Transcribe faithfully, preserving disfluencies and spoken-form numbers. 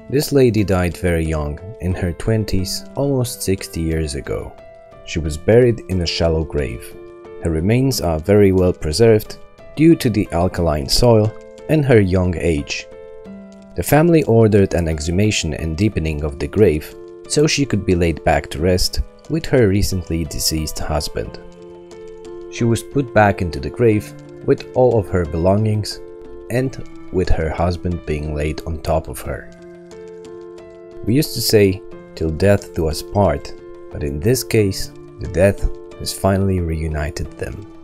This lady died very young, in her twenties, almost sixty years ago. She was buried in a shallow grave. Her remains are very well preserved due to the alkaline soil and her young age. The family ordered an exhumation and deepening of the grave so she could be laid back to rest with her recently deceased husband. She was put back into the grave with all of her belongings and with her husband being laid on top of her. We used to say, "Till death do us part," but in this case, the death has finally reunited them.